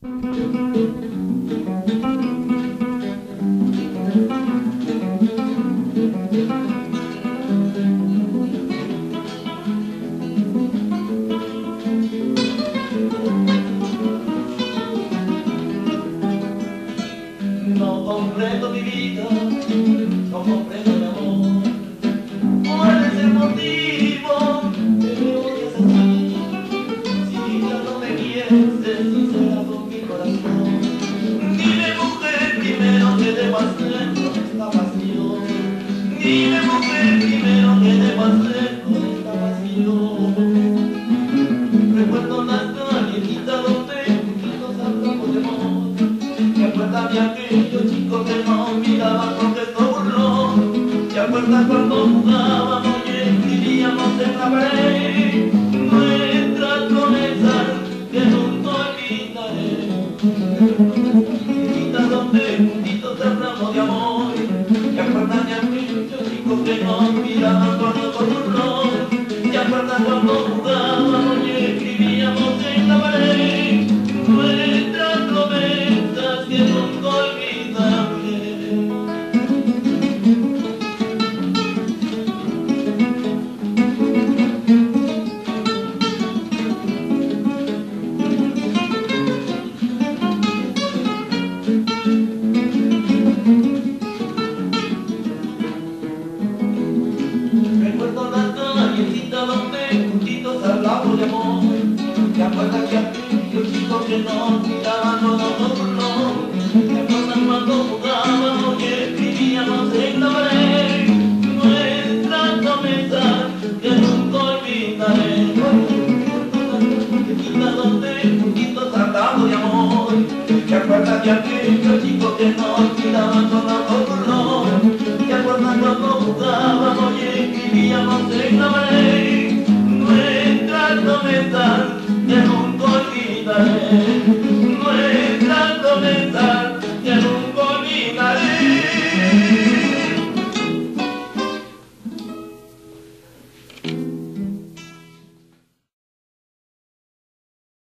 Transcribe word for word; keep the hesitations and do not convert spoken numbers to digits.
No comprendo mi vida, no comprendo mi amor. ¿Cuál es el motivo que me odias así? Si ya no me quieres, ser sincera con mi corazón. Dime, mujer, primero que debo hacer con esta pasión. Dime, mujer, primero que debo hacer con esta pasión. Recuerdo las callecitas donde juntos hablamos de amor. ¿Te acuerdas de aquellos chicos que nos miraban con gesto burlón? ¿Te acuerdas cuando jugábamos y escribíamos en la pared nuestras promesas que nunca olvidaré? Callecitas donde juntitos hablamos de amor. ¿Te acuerdas de aquellos chicos que nos miraban con gesto burlón? ¿Te acuerdas cuando jugábamos y escribíamos en la pared nuestras promesas que nunca olvidaré? Recuerdo las callecitas donde juntitos hablamos de amor. ¿Te acuerdas que aquellos chicos que nos miraban con ojos burlón? ¿Te acuerdas cuando jugábamos y escribíamos en la pared nuestras promesas que nunca olvidaré? Callecitas donde juntitos hablamos de amor. ¿Te acuerdas que aquellos chicos que nos miraban con ojos